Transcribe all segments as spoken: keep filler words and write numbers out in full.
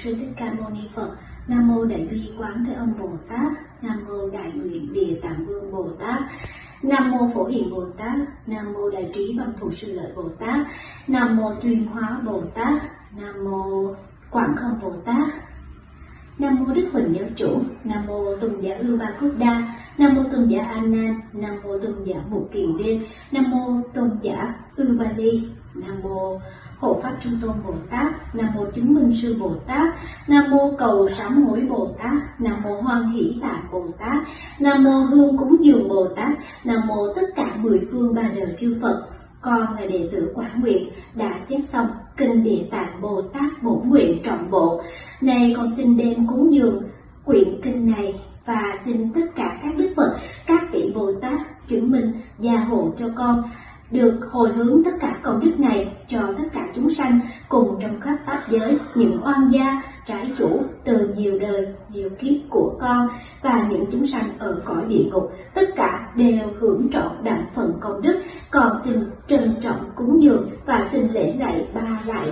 Sư Thích Ca Mâu Ni Phật. Nam mô Đại Bi Quán Thế Âm Bồ Tát. Nam mô Đại Nguyện Địa Tạng Vương Bồ Tát. Nam mô Phổ Hiền Bồ Tát. Nam mô Đại Trí Văn Thù Sư Lợi Bồ Tát. Nam mô Tuyên Hóa Bồ Tát. Nam mô Quảng Không Bồ Tát. Nam mô Đức Huỳnh Giáo Chủ. Nam mô Tôn giả Ưu Ba Cốt Đa. Nam mô Tôn giả A Nan. Nam mô Tôn giả Mục Kiền Liên. Nam mô Tôn giả Ưu Ba Ly. Nam mô Hộ Pháp Trung Tôn Bồ Tát. Nam mô Chứng Minh Sư Bồ Tát. Nam mô Cầu Sám Hối Bồ Tát. Nam mô Hoan Hỷ Tạ Bồ Tát. Nam mô Hương Cúng Dường Bồ Tát. Nam mô tất cả mười phương ba đời chư Phật. Con là đệ tử Quả Nguyện đã chép xong kinh Địa Tạng Bồ Tát Bổn Nguyện trọn bộ. Này con xin đem cúng dường quyển kinh này và xin tất cả các đức Phật, các vị Bồ Tát chứng minh gia hộ cho con được hồi hướng tất cả công đức này cho tất cả chúng sanh cùng trong khắp pháp giới, những oan gia trái chủ từ nhiều đời nhiều kiếp của con và những chúng sanh ở cõi địa ngục, tất cả đều hưởng trọn đặng phần công đức. Con xin trân trọng cúng dường và xin lễ lạy ba lạy.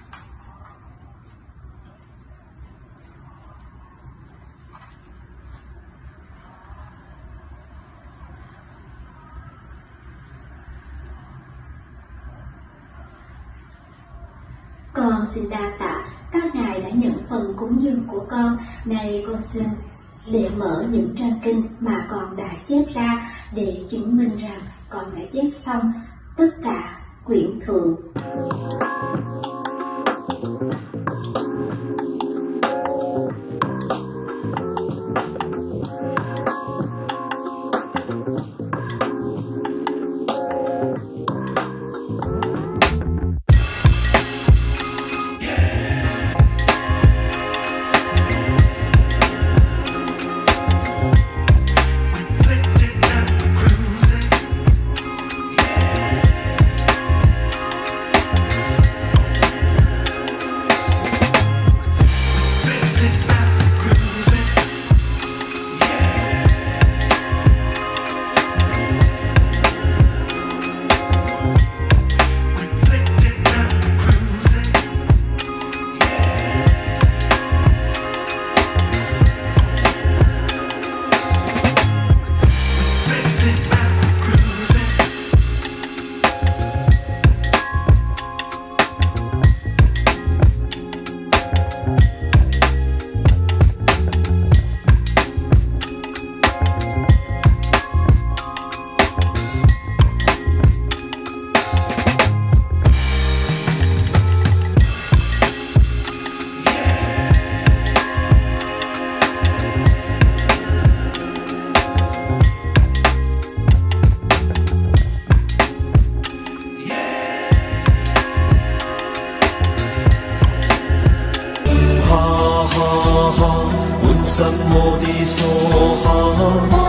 Con xin đa tạ các ngài đã nhận phần cúng dường của con. Này con xin để mở những trang kinh mà con đã chép ra để chứng minh rằng con đã chép xong tất cả quyển thượng. Nam mô Di Đà Phật.